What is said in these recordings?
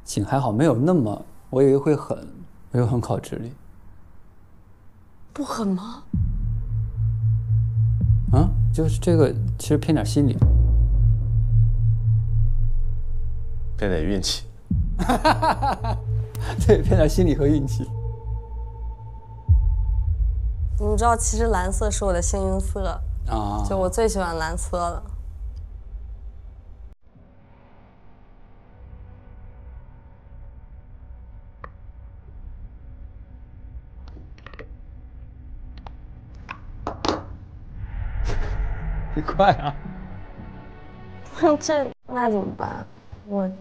景还好，没有那么，我以为会狠，没有很考智力。 不狠吗？ 啊，就是这个其实偏点心理， 偏点运气。 对，偏点心理和运气。 你们知道，其实蓝色是我的幸运色啊， 就我最喜欢蓝色了。 你快啊！ 那怎么办？我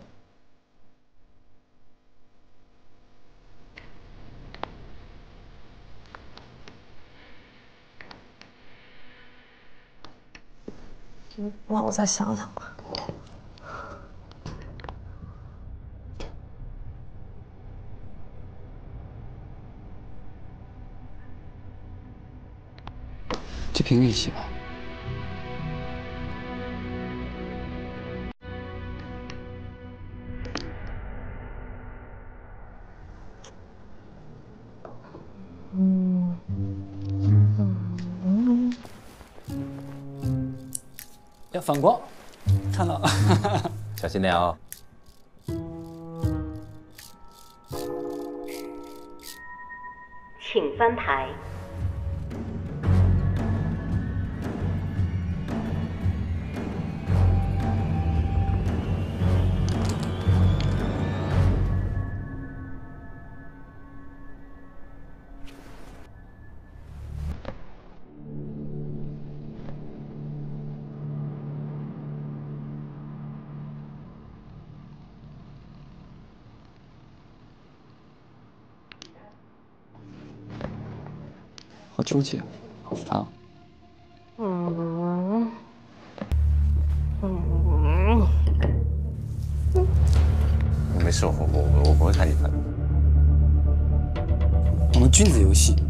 让我再想想吧。 就凭运气吧。要反光，看到， 小心点啊！ 请翻牌。 好纠结，好烦啊！ 没事，我不会看你分。 我们君子游戏，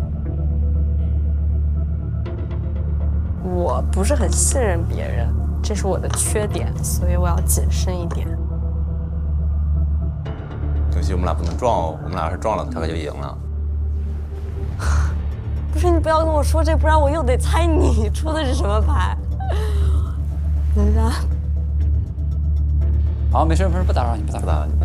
我不是很信任别人，这是我的缺点，所以我要谨慎一点。 可惜我们俩不能撞哦，我们俩要是撞了，他可就赢了。 不是，你不要跟我说这，不然我又得猜你出的是什么牌。等一下， 好，没事没事，不打扰你，不打扰你。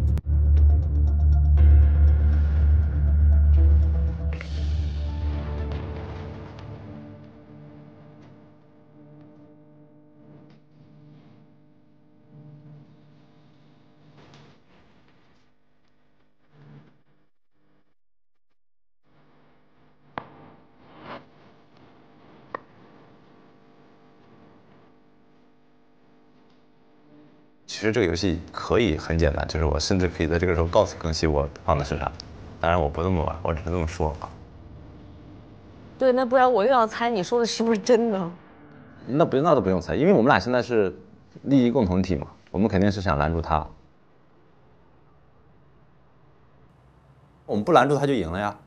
其实这个游戏可以很简单，就是我甚至可以在这个时候告诉更新我放的是啥。当然我不这么玩，我只是这么说啊。 对，那不然我又要猜你说的是不是真的？ 那都不用猜，因为我们俩现在是利益共同体嘛，我们肯定是想拦住他。我们不拦住他就赢了呀。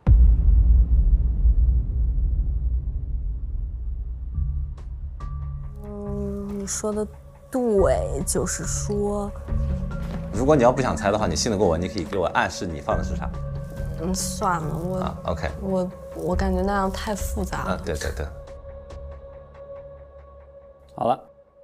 你说的对，就是说， 如果你要不想猜的话，你信得过我，你可以给我暗示你放的是啥。 算了，我 OK， 我感觉那样太复杂了。 对。 好了。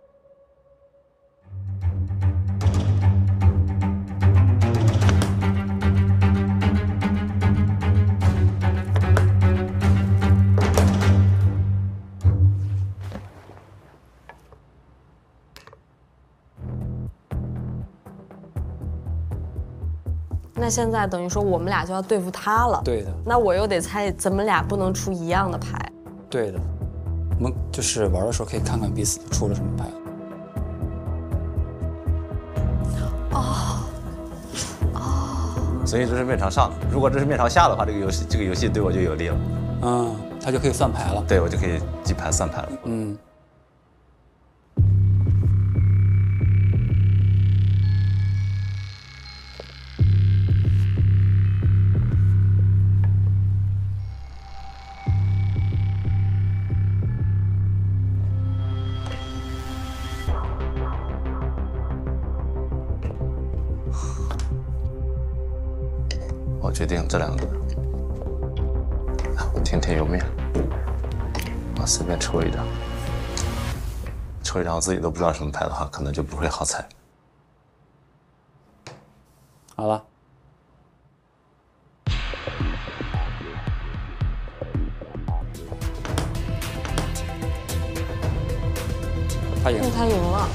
那现在等于说我们俩就要对付他了。 对的。那我又得猜，咱们俩不能出一样的牌。 对的。我们就是玩的时候可以看看彼此出了什么牌。 所以这是面朝上的，如果这是面朝下的话，这个游戏对我就有利了。 他就可以算牌了。 对，我就可以记牌算牌了。 我决定这两个。我听天由命，我随便抽一张。抽一张我自己都不知道什么牌的话，可能就不会好猜。 好了。他赢了。 他赢了。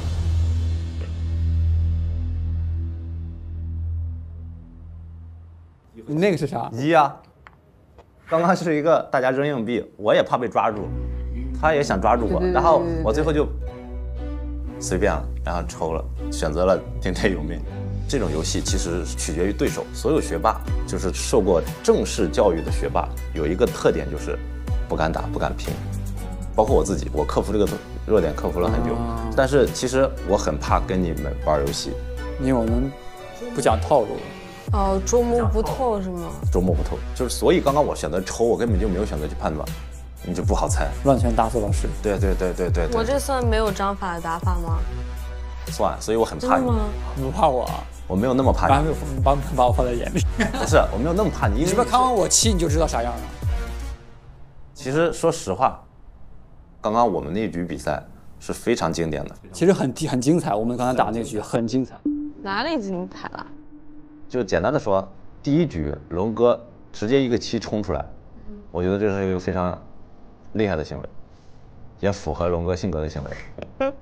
你那个是啥？ 一呀，刚刚是一个大家扔硬币，我也怕被抓住，他也想抓住我，然后我最后就随便了，然后抽了，选择了听天由命。这种游戏其实取决于对手，所有学霸就是受过正式教育的学霸，有一个特点就是不敢打、不敢拼，包括我自己，我克服这个弱点克服了很久，但是其实我很怕跟你们玩游戏， 因为我们不讲套路。 哦，捉摸不透是吗？ 捉摸不透，就是所以刚刚我选择抽，我根本就没有选择去判断，你就不好猜。 乱拳打死老师。 对。 我这算没有章法的打法吗？ 算，所以我很怕你。 你不怕我？ 我没有那么怕你。 没有把我放在眼里。 不是，我没有那么怕你。 你是不是看完我7你就知道啥样了？ 其实说实话，刚刚我们那局比赛是非常经典的。 其实很精彩，我们刚才打那局很精彩。 哪里精彩了？ 就简单的说，第一局龙哥直接一个7冲出来，我觉得这是一个非常厉害的行为，也符合龙哥性格的行为。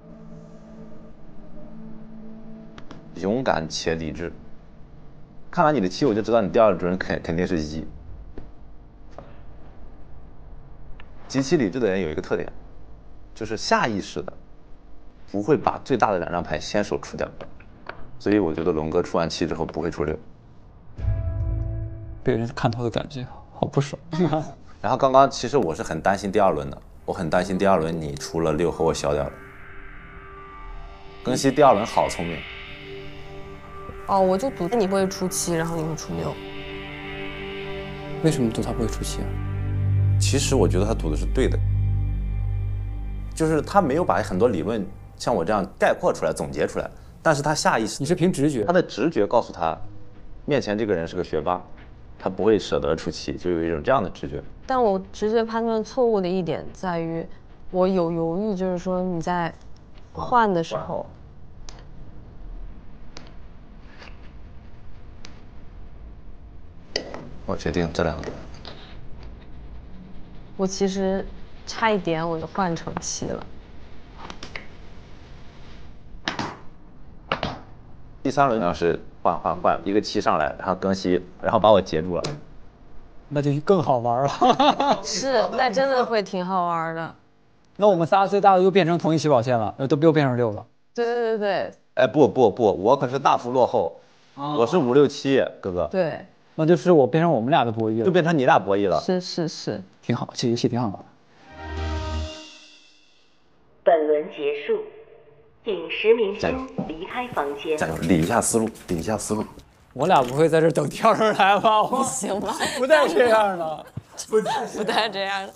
勇敢且理智。看完你的7，我就知道你第二轮肯定是1。极其理智的人有一个特点，就是下意识的不会把最大的2张牌先手出掉。所以我觉得龙哥出完7之后不会出6， 被人看透的感觉好不爽。 然后刚刚其实我是很担心第2轮的，我很担心第2轮你出了6和我消掉了。庚希第2轮好聪明。 哦，我就赌你会出7，然后你会出6。 为什么赌他不会出7啊？ 其实我觉得他赌的是对的，就是他没有把很多理论像我这样概括出来、总结出来。但是他下意识， 你是凭直觉， 他的直觉告诉他，面前这个人是个学霸，他不会舍得出7，就有一种这样的直觉。 但我直觉判断错误的一点在于，我有犹豫，就是说你在换的时候， 我决定这两个。 我其实差一点我就换成7了。 第3轮要是换一个7上来，然后庚希，然后把我截住了， 那就更好玩了。 是，那真的会挺好玩的。 那我们仨最大的又变成同一起跑线了，都又变成6了。 对。 哎，不，我可是大幅落后，我是5、6、7，哥哥。 对， 那就是我变成我们俩的博弈了， 就变成你俩博弈了。 是， 挺好，这游戏挺好的。 本轮结束。请10名先离开房间。 加油，理一下思路。 我俩不会在这等跳上来吧？ 不行吧？ 不带这样的， 不带这样的。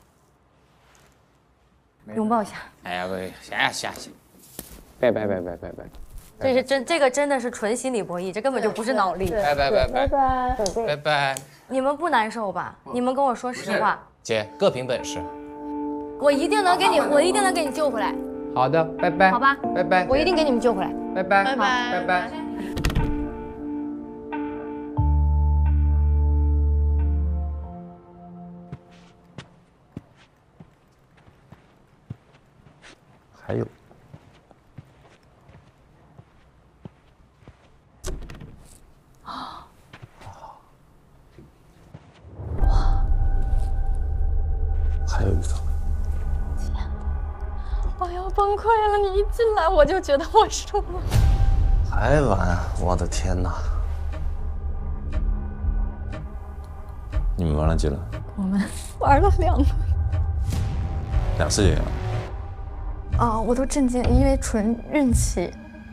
拥抱一下。 哎呀，行，拜。 这个真的是纯心理博弈，这根本就不是脑力。 拜。 你们不难受吧？你们跟我说实话。 姐，各凭本事。 我一定能给你救回来。 好的，拜拜。 好吧， 拜拜。 我一定给你们救回来。 拜拜。 还有。还有一个。 我要崩溃了！你一进来我就觉得我输了。 还玩？我的天哪！你们玩了几轮？ 我们玩了2轮。 2次就赢了。 啊，我都震惊，因为纯运气。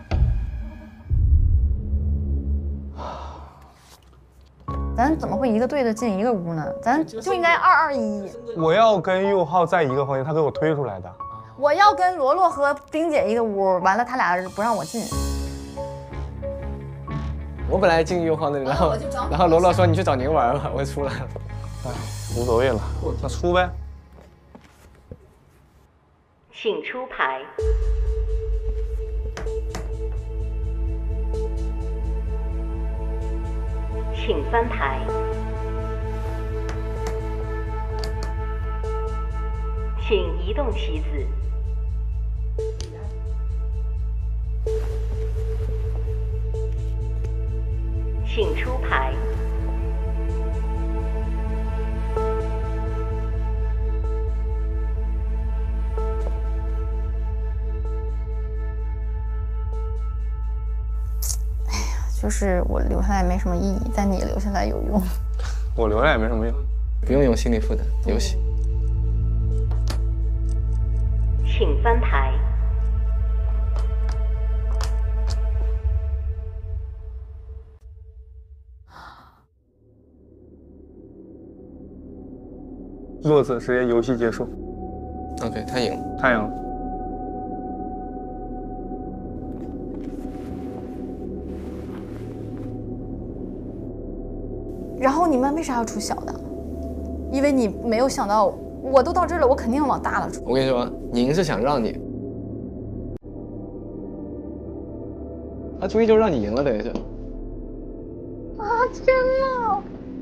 咱怎么会一个对着进一个屋呢？咱就应该2-2-1。 我要跟佑浩在一个房间，他给我推出来的。 我要跟罗罗和冰姐一个屋，完了他俩不让我进。 我本来进右号那里，然后罗罗说你去找宁玩吧，我就出来了。 哎，无所谓了，那出呗。 请出牌。请翻牌。请移动棋子。请出牌。 就是我留下来没什么意义，但你留下来有用。 我留下也没什么用， 不用有心理负担，游戏。 请翻牌。 落子直接游戏结束。 OK， 他赢了。 太阳了。 然后你们为啥要出小的？因为你没有想到，我都到这儿了，我肯定要往大了出。 我跟你说，宁是想让你，他注意就让你赢了，等于是。 啊天哪！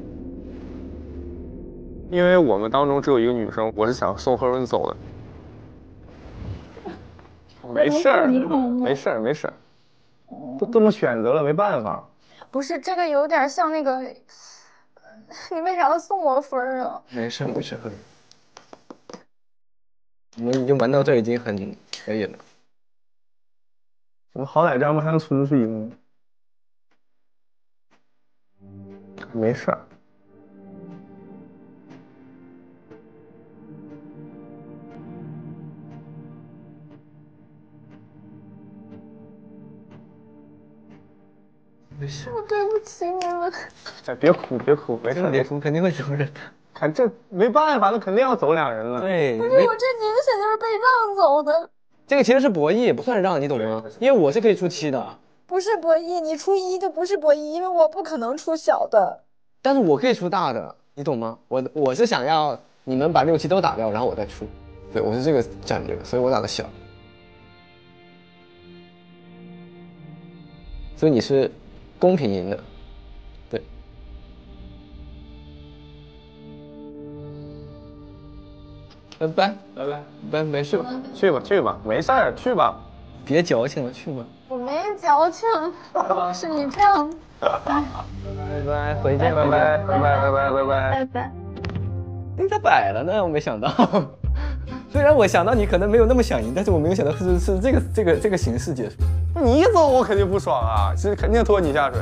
因为我们当中只有一个女生，我是想送何润走的。没事儿，没事儿，没事儿，都这么选择了，没办法。 不是这个有点像那个，你为啥要送我分儿啊？ 没事没事，我们已经玩到这已经很可以了。 我们好歹这样还能存出赢。没事儿。 我对不起你们。 哎，别哭，别哭，没事， 别哭，肯定会走人。 看这没办法，那肯定要走俩人了。 对， 不是我这明显就是被让走的。 这个其实是博弈，不算让，你懂吗？因为我是可以出7的。 不是博弈，你出1就不是博弈，因为我不可能出小的。 但是我可以出大的，你懂吗？我是想要你们把6、7都打掉，然后我再出。对，我是这个战略，所以我打的小。所以你是公平赢的，对。拜拜拜拜拜，没事吧？ 去吧去吧，没事儿，去吧。 别矫情了，去吧。 我没矫情，是你这样。 拜拜，回见， 拜拜拜拜拜拜拜拜拜拜。 你咋摆了呢？我没想到。虽然我想到你可能没有那么想赢，但是我没有想到是这个形式结束。 你一走我肯定不爽啊，是肯定拖你下水。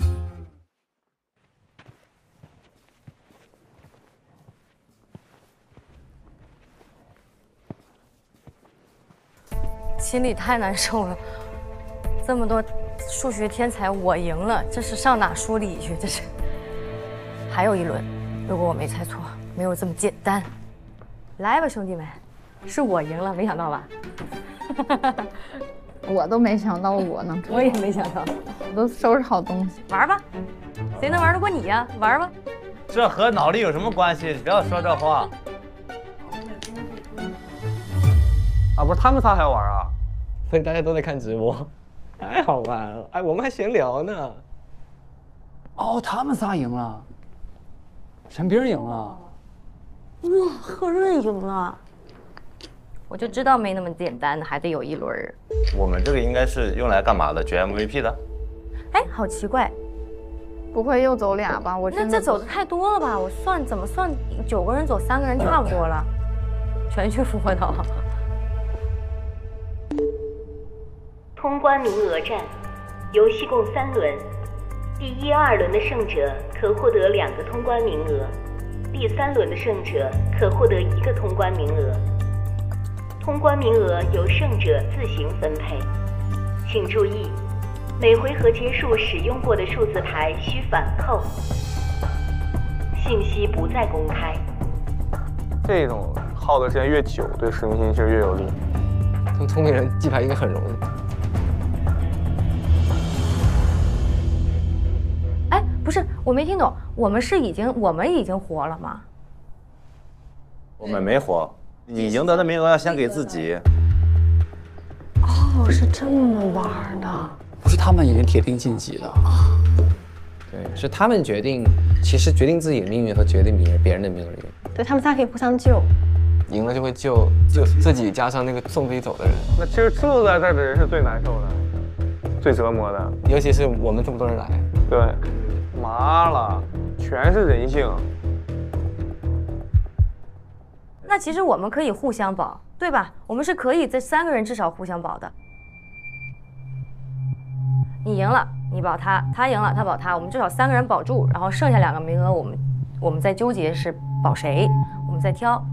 心里太难受了，这么多数学天才我赢了，这是上哪说理去？这是。还有一轮，如果我没猜错，没有这么简单。来吧，兄弟们，是我赢了，没想到吧？ 我都没想到我能， 我也没想到， 我都收拾好东西。 玩吧，谁能玩得过你呀？玩吧。 这和脑力有什么关系？不要说这话。 啊，不是他们仨还玩啊？ 所以大家都在看直播，太好玩了！哎，我们还闲聊呢。 哦，他们仨赢了，陈斌赢了。 哇，何润赢了，我就知道没那么简单，还得有一轮。 我们这个应该是用来干嘛的？决 MVP 的？ 哎，好奇怪， 不会又走俩吧？我那这走的太多了吧？我算怎么算，9个人走3个人差不多了，全去复活岛。 通关名额战，游戏共3轮，第1、2轮的胜者可获得2个通关名额，第3轮的胜者可获得1个通关名额。通关名额由胜者自行分配。请注意，每回合结束使用过的数字牌需反扣，信息不再公开。 这种耗的时间越久，对实用性其实越有利。 聪明人记牌应该很容易。 不是，我没听懂，我们已经活了吗？ 我们没活，你赢得的名额要先给自己。 哦，是这么玩的。 不是他们已经铁定晋级的。 对，是他们决定，其实决定自己的命运和决定别人的命运。 对，他们仨可以互相救。 赢了就会救自己加上那个送自己走的人。 那其实住在这儿的人是最难受的，最折磨的， 尤其是我们这么多人来。 对，麻了，全是人性。 那其实我们可以互相保，对吧？我们是可以这3个人至少互相保的。你赢了，你保他；他赢了，他保他。我们至少3个人保住，然后剩下2个名额，我们在纠结是保谁，我们在挑。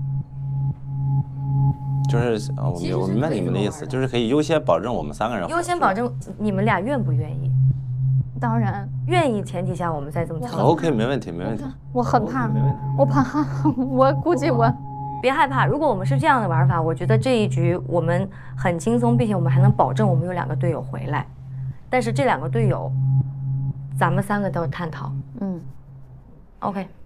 就是我明白你们的意思，就是可以优先保证我们3个人。 优先保证你们俩愿不愿意？ 当然愿意前提下，我们再这么操作。 OK， 没问题，没问题。 我很怕，我怕，我估计我。 别害怕，如果我们是这样的玩法，我觉得这一局我们很轻松，并且我们还能保证我们有2个队友回来。但是这2个队友，咱们3个都要探讨。 嗯 ，OK。